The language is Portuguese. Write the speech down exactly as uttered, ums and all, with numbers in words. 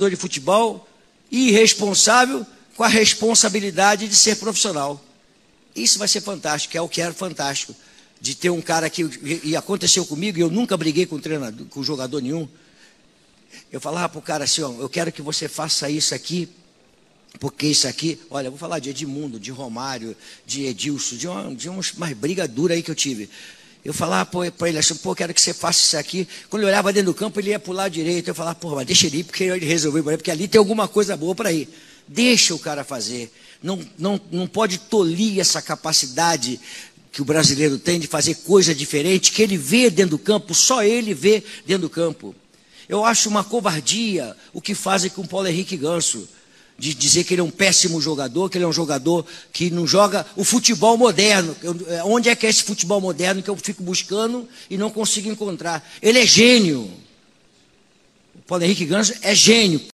de futebol irresponsável com a responsabilidade de ser profissional. Isso vai ser fantástico, é o que era fantástico, de ter um cara que, e aconteceu comigo, e eu nunca briguei com treinador, com jogador nenhum. Eu falava para o cara assim, ó, eu quero que você faça isso aqui, porque isso aqui, olha, eu vou falar de Edmundo, de Romário, de Edilson, de, uma, de umas mais briga dura aí que eu tive. Eu falava para ele assim, pô, quero que você faça isso aqui. Quando eu olhava dentro do campo, ele ia para o lado direito. Eu falava, pô, mas deixa ele ir, porque ele resolveu, porque ali tem alguma coisa boa para ir. Deixa o cara fazer. Não, não, não pode tolir essa capacidade que o brasileiro tem de fazer coisa diferente, que ele vê dentro do campo, só ele vê dentro do campo. Eu acho uma covardia o que fazem com o Paulo Henrique Ganso, de dizer que ele é um péssimo jogador, que ele é um jogador que não joga o futebol moderno. Eu, onde é que é esse futebol moderno que eu fico buscando e não consigo encontrar? Ele é gênio. O Paulo Henrique Ganso é gênio.